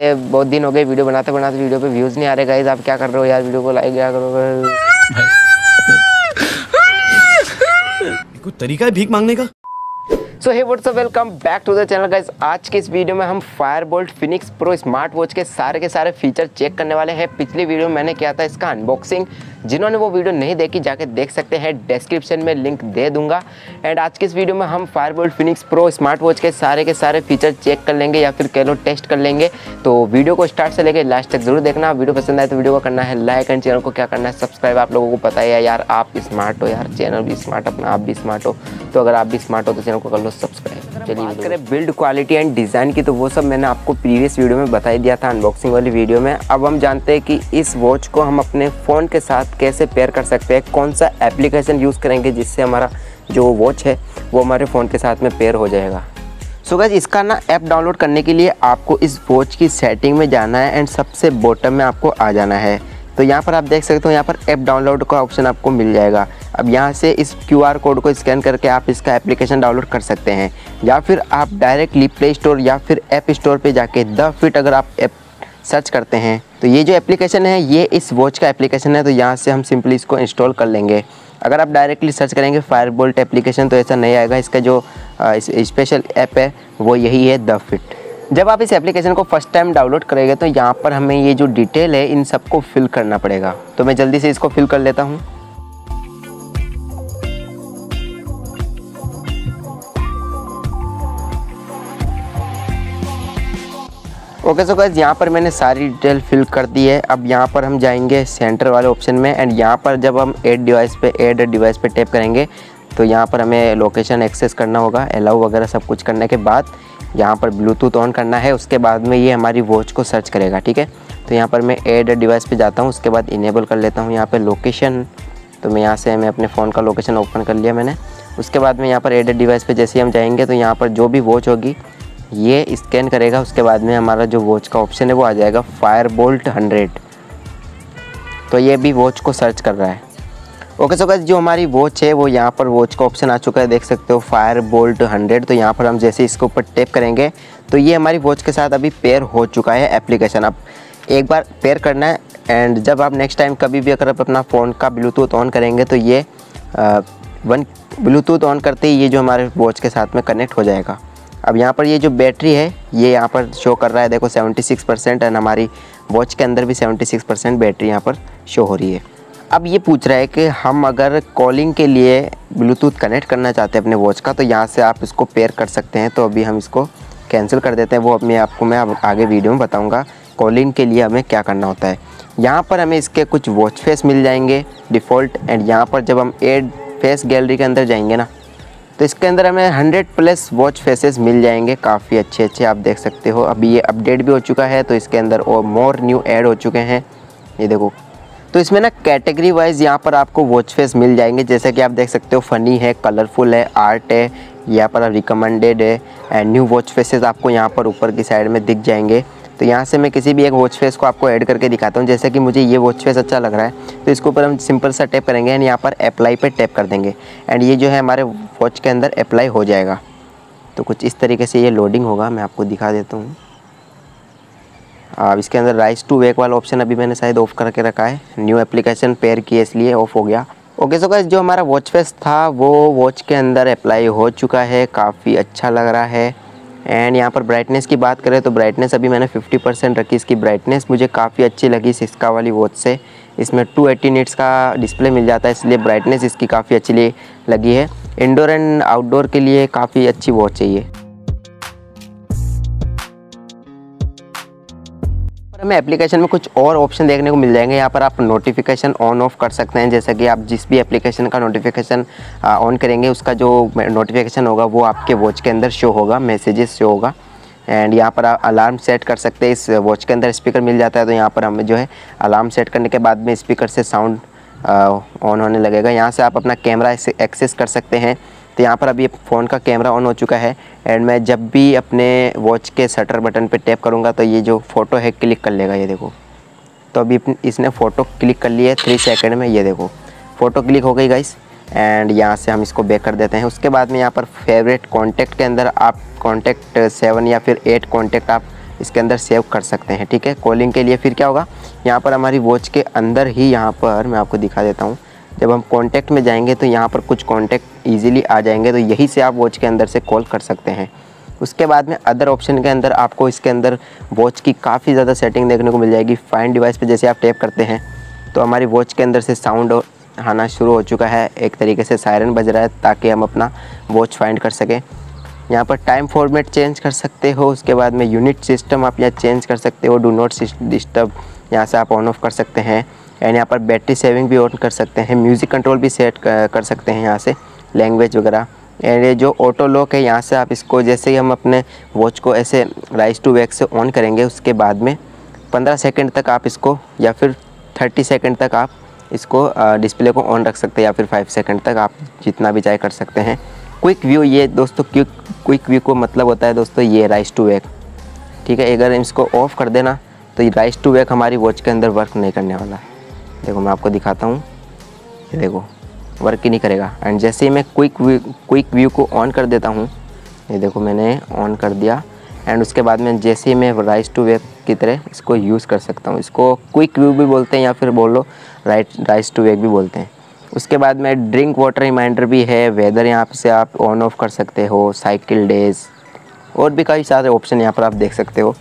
बहुत दिन हो गए वीडियो बनाते बनाते, वीडियो पे व्यूज़ नहीं आ रहे गाइस। आप क्या कर रहे हो यार, वीडियो को लाइक क्या करो। कोई तरीका है भीख मांगने का? So hey what's up, welcome back to the channel guys. आज के इस वीडियो में हम Fireboltt Phoenix Pro smart watch के सारे फीचर चेक करने वाले हैं। पिछली वीडियो में मैंने किया था इसका अनबॉक्सिंग, जिन्होंने वो वीडियो नहीं देखी जाके देख सकते हैं, डिस्क्रिप्शन में लिंक दे दूंगा। एंड आज के इस वीडियो में हम Fireboltt Phoenix Pro smart watch के सारे फीचर चेक कर लेंगे या फिर कह लो टेस्ट कर लेंगे। तो वीडियो को स्टार्ट से लेकर लास्ट तक जरूर देखना। वीडियो पसंद आए तो वीडियो को करना है लाइक एंड चैनल को क्या करना है सब्सक्राइब। आप लोगों को पता ही है यार, आप स्मार्ट हो यार, चैनल भी स्मार्ट, अपना आप भी स्मार्ट हो। तो अगर आप भी स्मार्ट हो तो चैनल को कर लो सब्सक्राइब। चलिए बात करें बिल्ड क्वालिटी एंड डिज़ाइन की, तो वो सब मैंने आपको प्रीवियस वीडियो में बता ही दिया था, अनबॉक्सिंग वाली वीडियो में। अब हम जानते हैं कि इस वॉच को हम अपने फ़ोन के साथ कैसे पेयर कर सकते हैं, कौन सा एप्लीकेशन यूज़ करेंगे जिससे हमारा जो वॉच है वो हमारे फ़ोन के साथ में पेयर हो जाएगा। सो गाइस, इसका ना ऐप डाउनलोड करने के लिए आपको इस वॉच की सेटिंग में जाना है एंड सबसे बॉटम में आपको आ जाना है। तो यहाँ पर आप देख सकते हो, यहाँ पर ऐप डाउनलोड का ऑप्शन आपको मिल जाएगा। अब यहाँ से इस QR कोड को स्कैन करके आप इसका एप्लीकेशन डाउनलोड कर सकते हैं, या फिर आप डायरेक्टली प्ले स्टोर या फिर ऐप स्टोर पे जाके द फिट अगर आप ऐप सर्च करते हैं तो ये जो एप्लीकेशन है ये इस वॉच का एप्लीकेशन है। तो यहाँ से हम सिंपली इसको इंस्टॉल कर लेंगे। अगर आप डायरेक्टली सर्च करेंगे फायरबोल्ट एप्लीकेशन तो ऐसा नहीं आएगा। इसका जो स्पेशल ऐप है वो यही है, द फिट। जब आप इस एप्लीकेशन को फर्स्ट टाइम डाउनलोड करेंगे तो यहाँ पर हमें ये जो डिटेल है इन सबको फिल करना पड़ेगा। तो मैं जल्दी से इसको फिल कर लेता हूँ। ओके सो गाइस, यहाँ पर मैंने सारी डिटेल फिल कर दी है। अब यहाँ पर हम जाएंगे सेंटर वाले ऑप्शन में एंड यहाँ पर जब हम ऐड डिवाइस पे टैप करेंगे तो यहाँ पर हमें लोकेशन एक्सेस करना होगा। अलाउ वगैरह सब कुछ करने के बाद यहाँ पर ब्लूटूथ ऑन करना है। उसके बाद में ये हमारी वॉच को सर्च करेगा, ठीक है। तो यहाँ पर मैं ऐड डिवाइस पे जाता हूँ, उसके बाद इनेबल कर लेता हूँ यहाँ पर लोकेशन। तो मैं यहाँ से अपने फ़ोन का लोकेशन ओपन कर लिया मैंने। उसके बाद में यहाँ पर ऐड डिवाइस पे जैसे ही हम जाएंगे तो यहाँ पर जो भी वॉच होगी ये स्कैन करेगा। उसके बाद में हमारा जो वॉच का ऑप्शन है वो आ जाएगा फायरबोल्ट 100। तो ये भी वॉच को सर्च कर रहा है। ओके सो गाइस, जो हमारी वॉच है वो यहाँ पर वॉच का ऑप्शन आ चुका है, देख सकते हो फायरबोल्ट 100। तो यहाँ पर हम जैसे इसके ऊपर टैप करेंगे तो ये हमारी वॉच के साथ अभी पेयर हो चुका है एप्लीकेशन। अब एक बार पेयर करना है एंड जब आप नेक्स्ट टाइम कभी भी अगर आप अपना फ़ोन का ब्लूटूथ ऑन करेंगे तो ये ब्लूटूथ ऑन करते ही ये जो हमारे वॉच के साथ में कनेक्ट हो जाएगा। अब यहाँ पर ये जो बैटरी है ये यहाँ पर शो कर रहा है, देखो 76% एंड हमारी वॉच के अंदर भी 76% बैटरी यहाँ पर शो हो रही है। अब ये पूछ रहा है कि हम अगर कॉलिंग के लिए ब्लूटूथ कनेक्ट करना चाहते हैं अपने वॉच का तो यहाँ से आप इसको पेयर कर सकते हैं। तो अभी हम इसको कैंसिल कर देते हैं, वो मैं आगे वीडियो में बताऊँगा कॉलिंग के लिए हमें क्या करना होता है। यहाँ पर हमें इसके कुछ वॉच फेस मिल जाएंगे डिफ़ॉल्ट एंड यहाँ पर जब हम ऐड फेस गैलरी के अंदर जाएंगे ना तो इसके अंदर हमें 100+ वॉच फेसेस मिल जाएंगे, काफ़ी अच्छे आप देख सकते हो। अभी ये अपडेट भी हो चुका है तो इसके अंदर और मोर न्यू ऐड हो चुके हैं, ये देखो। तो इसमें ना कैटेगरी वाइज यहाँ पर आपको वॉच फेस मिल जाएंगे, जैसे कि आप देख सकते हो फ़नी है, कलरफुल है, आर्ट है, यहाँ पर रिकमेंडेड है एंड न्यू वॉच फेसेस आपको यहाँ पर ऊपर की साइड में दिख जाएंगे। तो यहाँ से मैं किसी भी एक वॉच फेस को आपको ऐड करके दिखाता हूँ। जैसे कि मुझे ये वॉच फेस अच्छा लग रहा है तो इसके ऊपर हम सिंपल सा टैप करेंगे एंड यहाँ पर अप्लाई पे टैप कर देंगे एंड ये जो है हमारे वॉच के अंदर अप्लाई हो जाएगा। तो कुछ इस तरीके से ये लोडिंग होगा, मैं आपको दिखा देता हूँ। अब इसके अंदर राइज टू वेक वाला ऑप्शन अभी मैंने शायद ऑफ करके रखा है, न्यू एप्लीकेशन पेयर की इसलिए ऑफ हो गया। ओके सो गाइस, जो हमारा वॉच फेस था वो वॉच के अंदर अप्लाई हो चुका है, काफ़ी अच्छा लग रहा है। एंड यहाँ पर ब्राइटनेस की बात करें तो ब्राइटनेस अभी मैंने 50% रखी। इसकी ब्राइटनेस मुझे काफ़ी अच्छी लगी सिस्का वाली वॉच से। इसमें 280 निट्स का डिस्प्ले मिल जाता है, इसलिए ब्राइटनेस इसकी काफ़ी अच्छी लगी है। इंडोर एंड आउटडोर के लिए काफ़ी अच्छी वॉच है ये। हमें एप्लीकेशन में कुछ और ऑप्शन देखने को मिल जाएंगे। यहाँ पर आप नोटिफिकेशन ऑन ऑफ कर सकते हैं, जैसे कि आप जिस भी एप्लीकेशन का नोटिफिकेशन ऑन करेंगे उसका जो नोटिफिकेशन होगा वो आपके वॉच के अंदर शो होगा, मैसेजेस शो होगा। एंड यहाँ पर आप अलार्म सेट कर सकते हैं। इस वॉच के अंदर स्पीकर मिल जाता है तो यहाँ पर हमें जो है अलार्म सेट करने के बाद में स्पीकर से साउंड ऑन होने लगेगा। यहाँ से आप अपना कैमरा एक्सेस कर सकते हैं। तो यहाँ पर अभी फ़ोन का कैमरा ऑन हो चुका है एंड मैं जब भी अपने वॉच के शटर बटन पे टैप करूँगा तो ये जो फ़ोटो है क्लिक कर लेगा, ये देखो। तो अभी इसने फ़ोटो क्लिक कर ली है 3 सेकंड में, ये देखो फ़ोटो क्लिक हो गई गाइस। एंड यहाँ से हम इसको बैक कर देते हैं। उसके बाद में यहाँ पर फेवरेट कॉन्टैक्ट के अंदर आप कॉन्टैक्ट 7 या फिर 8 कॉन्टैक्ट आप इसके अंदर सेव कर सकते हैं, ठीक है। कॉलिंग के लिए फिर क्या होगा, यहाँ पर हमारी वॉच के अंदर ही यहाँ पर मैं आपको दिखा देता हूँ, जब हम कॉन्टैक्ट में जाएंगे तो यहाँ पर कुछ कॉन्टैक्ट ईजिली आ जाएंगे, तो यहीं से आप वॉच के अंदर से कॉल कर सकते हैं। उसके बाद में अदर ऑप्शन के अंदर आपको इसके अंदर वॉच की काफ़ी ज़्यादा सेटिंग देखने को मिल जाएगी। फाइंड डिवाइस पे जैसे आप टैप करते हैं तो हमारी वॉच के अंदर से साउंड आना शुरू हो चुका है, एक तरीके से सायरन बज रहा है ताकि हम अपना वॉच फाइंड कर सकें। यहाँ पर टाइम फॉर्मेट चेंज कर सकते हो। उसके बाद में यूनिट सिस्टम आप यहाँ चेंज कर सकते हो। डू नॉट डिस्टर्ब यहाँ से आप ऑन ऑफ कर सकते हैं। एंड यहाँ पर बैटरी सेविंग भी ऑन कर सकते हैं। म्यूज़िक कंट्रोल भी सेट कर सकते हैं यहाँ से, लैंग्वेज वगैरह। एंड ये जो ऑटो लॉक है, यहाँ से आप इसको जैसे ही हम अपने वॉच को ऐसे राइज टू वेक से ऑन करेंगे, उसके बाद में 15 सेकंड तक आप इसको, या फिर 30 सेकंड तक आप इसको डिस्प्ले को ऑन रख सकते हैं, या फिर 5 सेकंड तक आप जितना भी चाहे कर सकते हैं। क्विक व्यू, ये दोस्तों क्विक व्यू को मतलब होता है दोस्तों ये राइज टू वेक, ठीक है। अगर इसको ऑफ़ कर देना तो ये राइज टू वेक हमारी वॉच के अंदर वर्क नहीं करने वाला है। देखो मैं आपको दिखाता हूँ, ये देखो वर्क ही नहीं करेगा। एंड जैसे ही मैं क्विक व्यू को ऑन कर देता हूँ, ये देखो मैंने ऑन कर दिया। एंड उसके बाद में जैसे ही मैं राइज टू वेक की तरह इसको यूज़ कर सकता हूँ। इसको क्विक व्यू भी बोलते हैं या फिर बोलो राइज टू वेक भी बोलते हैं। उसके बाद में ड्रिंक वाटर रिमाइंडर भी है। वेदर यहाँ से आप ऑन ऑफ कर सकते हो, साइकिल डेज, और भी कई सारे ऑप्शन यहाँ पर आप देख सकते हो।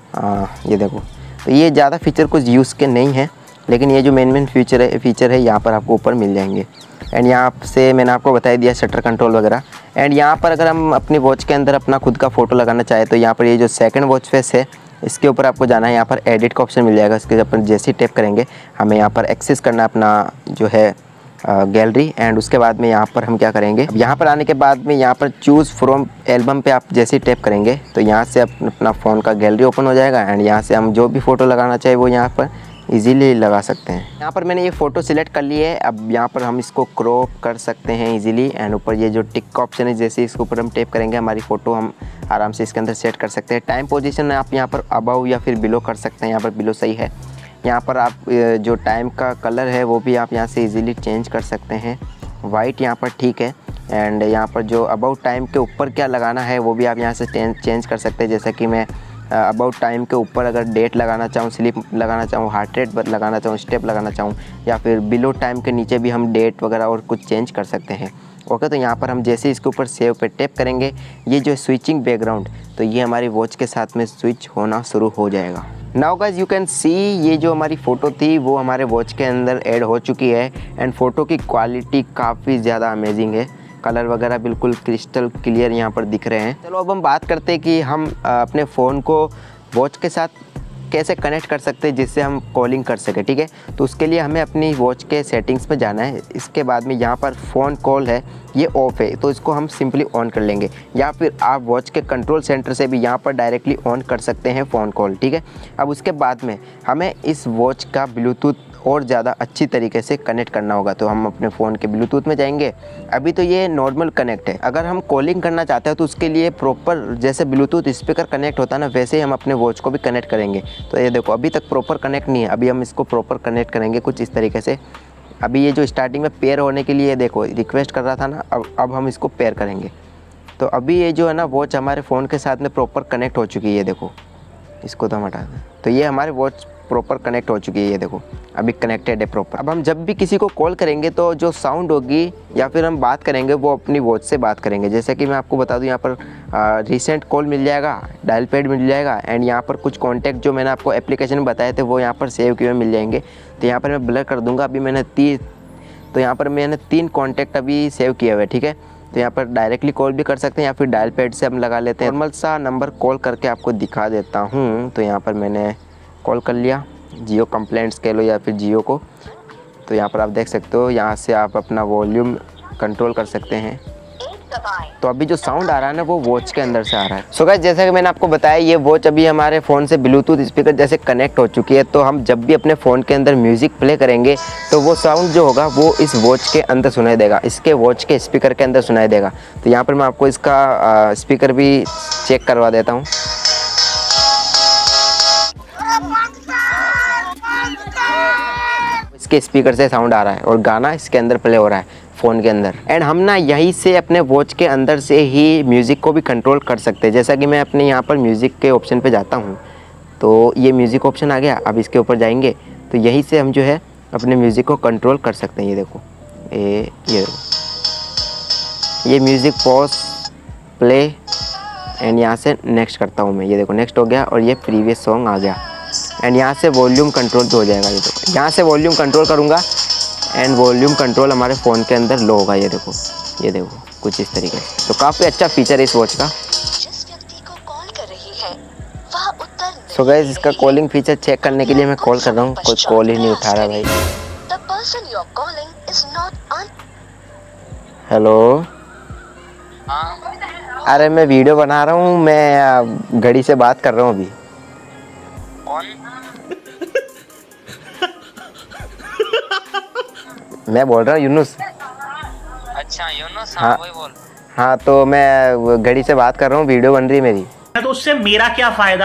ये देखो, तो ये ज़्यादा फीचर कुछ यूज़ के नहीं है, लेकिन ये जो मेन फीचर है यहाँ पर आपको ऊपर मिल जाएंगे। एंड यहाँ से मैंने आपको बता दिया शटर कंट्रोल वगैरह। एंड यहाँ पर अगर हम अपनी वॉच के अंदर अपना खुद का फ़ोटो लगाना चाहे तो यहाँ पर ये जो सेकंड वॉच फेस है, इसके ऊपर आपको जाना है। यहाँ पर एडिट का ऑप्शन मिल जाएगा, इसके अपन जैसे ही टैप करेंगे हमें यहाँ पर एक्सेस करना अपना जो है गैलरी। एंड उसके बाद में यहाँ पर हम क्या करेंगे, यहाँ पर आने के बाद में यहाँ पर चूज़ फ्रॉम एल्बम पे आप जैसे ही टैप करेंगे तो यहाँ से अपना फ़ोन का गैलरी ओपन हो जाएगा। एंड यहाँ से हम जो भी फ़ोटो लगाना चाहे वो यहाँ पर इजीली लगा सकते हैं। यहाँ पर मैंने ये फ़ोटो सिलेक्ट कर ली है। अब यहाँ पर हम इसको क्रॉप कर सकते हैं इजीली। एंड ऊपर ये जो टिक का ऑप्शन है, जैसे इसके ऊपर हम टैप करेंगे हमारी फ़ोटो हम आराम से इसके अंदर सेट कर सकते हैं। टाइम पोजीशन आप यहाँ पर अबव या फिर बिलो कर सकते हैं। यहाँ पर बिलो सही है। यहाँ पर आप जो टाइम का कलर है वो भी आप यहाँ से इजीली चेंज कर सकते हैं। वाइट यहाँ पर ठीक है। एंड यहाँ पर जो अबाउट टाइम के ऊपर क्या लगाना है वो भी आप यहाँ से चेंज कर सकते हैं। जैसा कि मैं अबाउट टाइम के ऊपर अगर डेट लगाना चाहूँ, स्लिप लगाना चाहूँ, हार्ट रेट लगाना चाहूँ, स्टेप लगाना चाहूँ, या फिर बिलो टाइम के नीचे भी हम डेट वगैरह और कुछ चेंज कर सकते हैं। ओके, तो यहाँ पर हम जैसे इसके ऊपर सेव पे टैप करेंगे, ये जो स्विचिंग बैकग्राउंड, तो ये हमारी वॉच के साथ में स्विच होना शुरू हो जाएगा। Now guys you can see, ये जो हमारी फ़ोटो थी वो हमारे वॉच के अंदर ऐड हो चुकी है। एंड फ़ोटो की क्वालिटी काफ़ी ज़्यादा अमेजिंग है। कलर वगैरह बिल्कुल क्रिस्टल क्लियर यहाँ पर दिख रहे हैं। चलो अब हम बात करते हैं कि हम अपने फ़ोन को वॉच के साथ कैसे कनेक्ट कर सकते हैं जिससे हम कॉलिंग कर सकें, ठीक है। तो उसके लिए हमें अपनी वॉच के सेटिंग्स में जाना है। इसके बाद में यहाँ पर फ़ोन कॉल है, ये ऑफ़ है, तो इसको हम सिंपली ऑन कर लेंगे। या फिर आप वॉच के कंट्रोल सेंटर से भी यहाँ पर डायरेक्टली ऑन कर सकते हैं फ़ोन कॉल, ठीक है। अब उसके बाद में हमें इस वॉच का ब्लूटूथ और ज़्यादा अच्छी तरीके से कनेक्ट करना होगा। तो हम अपने फ़ोन के ब्लूटूथ में जाएंगे। अभी तो ये नॉर्मल कनेक्ट है। अगर हम कॉलिंग करना चाहते हैं तो उसके लिए प्रॉपर जैसे ब्लूटूथ स्पीकर कनेक्ट होता है ना, वैसे ही हम अपने वॉच को भी कनेक्ट करेंगे। तो ये देखो अभी तक प्रॉपर कनेक्ट नहीं है, अभी हम इसको प्रॉपर कनेक्ट करेंगे कुछ इस तरीके से। अभी ये जो स्टार्टिंग में पेयर होने के लिए देखो रिक्वेस्ट कर रहा था ना, अब हम इसको पेयर करेंगे। तो अभी ये जो है ना वॉच हमारे फ़ोन के साथ में प्रॉपर कनेक्ट हो चुकी है। देखो इसको तो हम हटा दें, तो ये हमारे वॉच प्रॉपर कनेक्ट हो चुकी है। ये देखो अभी कनेक्टेड है प्रॉपर। अब हम जब भी किसी को कॉल करेंगे तो जो साउंड होगी या फिर हम बात करेंगे वो अपनी वॉच से बात करेंगे। जैसे कि मैं आपको बता दूं, यहाँ पर रिसेंट कॉल मिल जाएगा, डायल पैड मिल जाएगा। एंड यहाँ पर कुछ कॉन्टैक्ट जो मैंने आपको एप्लीकेशन में बताए थे वो यहाँ पर सेव किए हुए मिल जाएंगे। तो यहाँ पर मैं ब्लर कर दूँगा। अभी मैंने यहाँ पर मैंने 3 कॉन्टैक्ट अभी सेव किए हुए, ठीक है। तो यहाँ पर डायरेक्टली कॉल भी कर सकते हैं या फिर डायल पैड से हम लगा लेते हैं। नॉर्मल सा नंबर कॉल करके आपको दिखा देता हूँ। तो यहाँ पर मैंने कॉल कर लिया, जियो कंप्लेंट्स कह लो या फिर जियो को। तो यहाँ पर आप देख सकते हो, यहाँ से आप अपना वॉल्यूम कंट्रोल कर सकते हैं। तो अभी जो साउंड आ रहा है ना वो वॉच के अंदर से आ रहा है। सो गाइस जैसा कि मैंने आपको बताया, ये वॉच अभी हमारे फ़ोन से ब्लूटूथ स्पीकर जैसे कनेक्ट हो चुकी है। तो हम जब भी अपने फ़ोन के अंदर म्यूज़िक प्ले करेंगे तो वो साउंड जो होगा वो इस वॉच के अंदर सुनाई देगा, इसके वॉच के स्पीकर के अंदर सुनाई देगा। तो यहाँ पर मैं आपको इसका स्पीकर भी चेक करवा देता हूँ। इसके स्पीकर से साउंड आ रहा है और गाना इसके अंदर प्ले हो रहा है। फ़ोन के अंदर। एंड हम ना यहीं से अपने वॉच के अंदर से ही म्यूज़िक को भी कंट्रोल कर सकते हैं। जैसा कि मैं अपने यहाँ पर म्यूज़िक के ऑप्शन पे जाता हूँ तो ये म्यूज़िक ऑप्शन आ गया। अब इसके ऊपर जाएंगे तो यहीं से हम जो है अपने म्यूज़िक को कंट्रोल कर सकते हैं। ये देखो ये देखो, ये म्यूज़िक पॉज प्ले एंड यहाँ से नेक्स्ट करता हूँ मैं। ये देखो नेक्स्ट हो गया और ये प्रीवियस सॉन्ग आ गया। एंड यहाँ से वॉल्यूम कंट्रोल तो हो जाएगा। ये देखो यहाँ से वॉल्यूम कंट्रोल करूँगा एंड वॉल्यूम कंट्रोल हमारे फ़ोन के अंदर लो होगा। ये देखो कुछ इस तरीके से। तो काफ़ी अच्छा फीचर है इस वॉच का। जिस व्यक्ति को कॉल कर रही है वह उत्तर सो गाइस इसका कॉलिंग फीचर चेक करने के लिए मैं कॉल कर रहा हूँ, कोई कॉल ही नहीं उठा रहा भाई। The person you are calling is not on। Hello, अरे मैं वीडियो बना रहा हूँ, मैं घड़ी से बात कर रहा हूँ अभी। मैं बोल रहा हूँ यूनुस। अच्छा यूनुस, हाँ वही बोल। हाँ तो मैं घड़ी से बात कर रहा हूँ, वीडियो बन रही है मेरी। तो उससे मेरा क्या फायदा?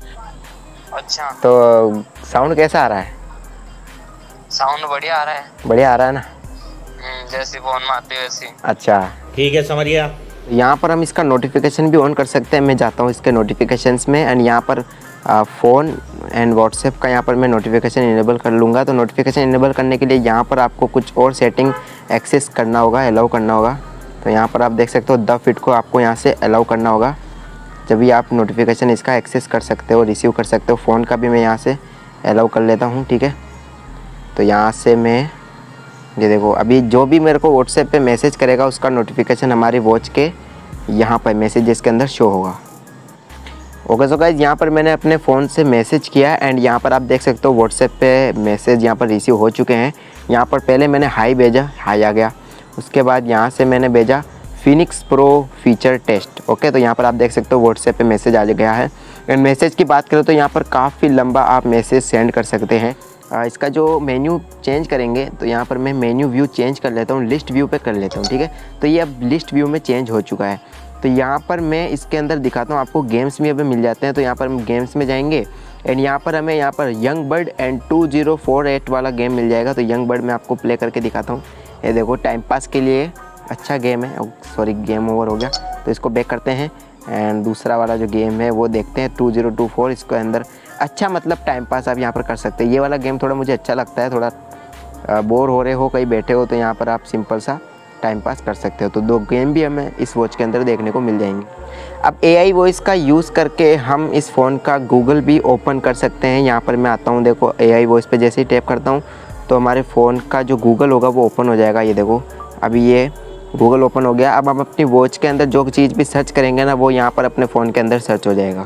अच्छा तो साउंड कैसा आ रहा है? साउंड बढ़िया आ रहा है। बढ़िया आ रहा है ना? जैसे फोन में आते वैसे। अच्छा ठीक है, समझ गया। यहाँ पर हम इसका नोटिफिकेशन भी ऑन कर सकते हैं। मैं जाता हूँ इसके नोटिफिकेशंस में एंड यहाँ पर फ़ोन एंड व्हाट्सएप का यहाँ पर मैं नोटिफिकेशन इनेबल कर लूँगा। तो नोटिफिकेशन इनेबल करने के लिए यहाँ पर आपको कुछ और सेटिंग एक्सेस करना होगा, अलाउ करना होगा। तो यहाँ पर आप देख सकते हो द फिट को आपको यहाँ से अलाउ करना होगा, जब भी आप नोटिफिकेशन इसका एक्सेस कर सकते हो, रिसीव कर सकते हो। फ़ोन का भी मैं यहाँ से अलाउ कर लेता हूँ, ठीक है। तो यहाँ से मैं ये देखो अभी जो भी मेरे को व्हाट्सएप पे मैसेज करेगा उसका नोटिफिकेशन हमारी वॉच के यहाँ पर मैसेजेस के अंदर शो होगा। ओके सो गाइस यहाँ पर मैंने अपने फ़ोन से मैसेज किया एंड यहाँ पर आप देख सकते हो व्हाट्सएप पे मैसेज यहाँ पर रिसीव हो चुके हैं। यहाँ पर पहले मैंने हाई भेजा, हाई आ गया। उसके बाद यहाँ से मैंने भेजा Phoenix Pro feature test. Okay तो यहाँ पर आप देख सकते हो व्हाट्सएप पे मैसेज आ गया है। एंड मैसेज की बात करें तो यहाँ पर काफ़ी लंबा आप मैसेज सेंड कर सकते हैं। इसका जो मेन्यू चेंज करेंगे तो यहाँ पर मैं मेन्यू व्यू चेंज कर लेता हूँ, लिस्ट व्यू पे कर लेता हूँ, ठीक है। तो ये अब लिस्ट व्यू में चेंज हो चुका है। तो यहाँ पर मैं इसके अंदर दिखाता हूँ आपको, गेम्स भी अभी मिल जाते हैं। तो यहाँ पर हम गेम्स में जाएंगे एंड यहाँ पर हमें यहाँ पर यंग बर्ड एंड 2048 वाला गेम मिल जाएगा। तो यंग बर्ड मैं आपको प्ले करके दिखाता हूँ। ये देखो टाइम पास के लिए अच्छा गेम है। सॉरी गेम ओवर हो गया, तो इसको बैक करते हैं एंड दूसरा वाला जो गेम है वो देखते हैं 2024। इसके अंदर अच्छा मतलब टाइम पास आप यहाँ पर कर सकते हैं। ये वाला गेम थोड़ा मुझे अच्छा लगता है, थोड़ा बोर हो रहे हो, कहीं बैठे हो तो यहाँ पर आप सिंपल सा टाइम पास कर सकते हो। तो दो गेम भी हमें इस वॉच के अंदर देखने को मिल जाएंगे। अब AI वॉइस का यूज़ करके हम इस फ़ोन का गूगल भी ओपन कर सकते हैं। यहाँ पर मैं आता हूँ, देखो AI वॉइस पे जैसे ही टैप करता हूँ तो हमारे फ़ोन का जो गूगल होगा वो ओपन हो जाएगा। ये देखो अभी ये गूगल ओपन हो गया। अब हम अपनी वॉच के अंदर जो चीज़ भी सर्च करेंगे ना वो यहाँ पर अपने फ़ोन के अंदर सर्च हो जाएगा।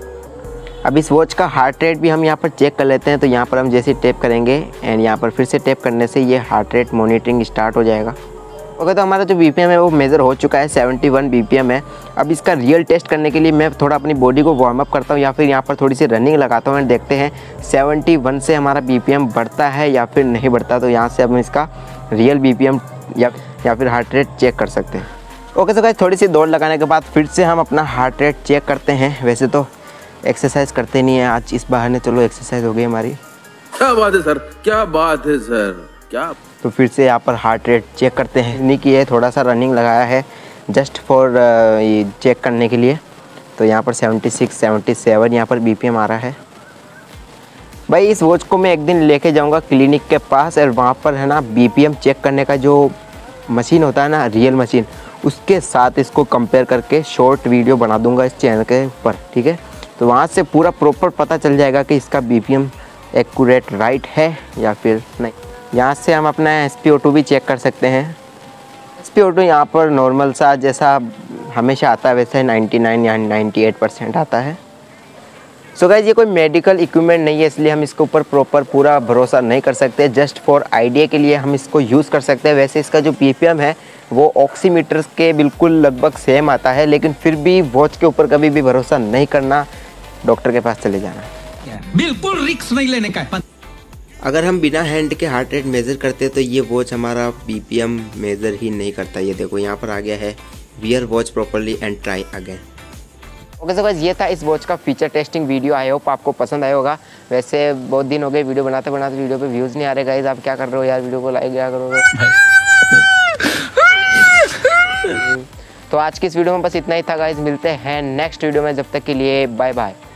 अब इस वॉच का हार्ट रेट भी हम यहाँ पर चेक कर लेते हैं। तो यहाँ पर हम जैसे टैप करेंगे एंड यहाँ पर फिर से टैप करने से ये हार्ट रेट मॉनिटरिंग स्टार्ट हो जाएगा। ओके तो हमारा जो BPM है वो मेज़र हो चुका है, 71 BPM है। अब इसका रियल टेस्ट करने के लिए मैं थोड़ा अपनी बॉडी को वार्म अप करता हूँ या फिर यहाँ पर थोड़ी सी रनिंग लगाता हूँ एंड देखते हैं 71 से हमारा BPM बढ़ता है या फिर नहीं बढ़ता। तो यहाँ से हम इसका रियल BPM या फिर हार्ट रेट चेक कर सकते हैं। ओके तो गाइस थोड़ी सी दौड़ लगाने के बाद फिर से हम अपना हार्ट रेट चेक करते हैं। वैसे तो एक्सरसाइज करते नहीं है, आज इस बहाने चलो एक्सरसाइज हो गई हमारी। क्या बात है सर, क्या बात है सर, क्या। तो फिर से यहाँ पर हार्ट रेट चेक करते हैं। नहीं की है, थोड़ा सा रनिंग लगाया है जस्ट फॉर ये चेक करने के लिए। तो यहाँ पर 76 77 यहाँ पर BPM आ रहा है। भाई इस वॉच को मैं एक दिन लेके जाऊँगा क्लिनिक के पास और वहाँ पर है ना BPM चेक करने का जो मशीन होता है ना, रियल मशीन, उसके साथ इसको कंपेयर करके शॉर्ट वीडियो बना दूंगा इस चैनल के ऊपर, ठीक है। तो वहाँ से पूरा प्रॉपर पता चल जाएगा कि इसका BPM एक्यूरेट राइट है या फिर नहीं। यहाँ से हम अपना SpO2 भी चेक कर सकते हैं। SpO2 यहाँ पर नॉर्मल सा जैसा हमेशा आता है वैसे 99 या 98% आता है। सो गाइस ये कोई मेडिकल इक्विपमेंट नहीं है, इसलिए हम इसके ऊपर प्रॉपर पूरा भरोसा नहीं कर सकते। जस्ट फॉर आइडिया के लिए हम इसको यूज़ कर सकते हैं। वैसे इसका जो BPM है वो ऑक्सीमीटर के बिल्कुल लगभग सेम आता है, लेकिन फिर भी वॉच के ऊपर कभी भी भरोसा नहीं करना, डॉक्टर के पास चले जाना। बिल्कुल रिस्क नहीं लेने का। अगर हम बिना हैंड के हार्ट रेट मेज़र करते तो ये वॉच हमारा BPM मेज़र ही नहीं करता। ये देखो यहाँ पर आ गया है wear watch properly and try again. Okay so guys ये था इस वॉच का feature testing video. I hope आपको पसंद आया होगा। वैसे बहुत दिन हो गए वीडियो बनाते वीडियो पे व्यूज़ नहीं आ रहे गाइस, आप क्या कर रहे हो यार, वीडियो को लाइक क्या करोगे। तो आज की इस वीडियो में बस इतना ही था गाइज, मिलते हैं नेक्स्ट वीडियो में, जब तक के लिए बाय बाय।